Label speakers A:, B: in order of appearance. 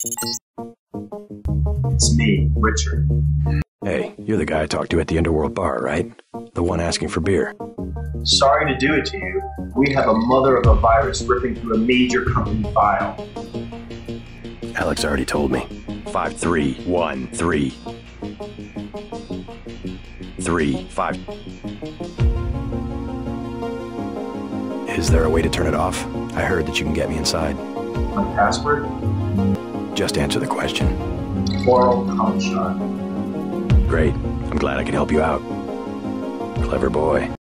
A: It's me, Richard.
B: Hey, you're the guy I talked to at the Underworld bar, right? The one asking for beer.
A: Sorry to do it to you. We have a mother of a virus ripping through a major company file.
B: Alex already told me. 5313. 5. Is there a way to turn it off? I heard that you can get me inside.
A: My password?
B: Just answer the question.
A: Oral cum shot.
B: Great. I'm glad I could help you out. Clever boy.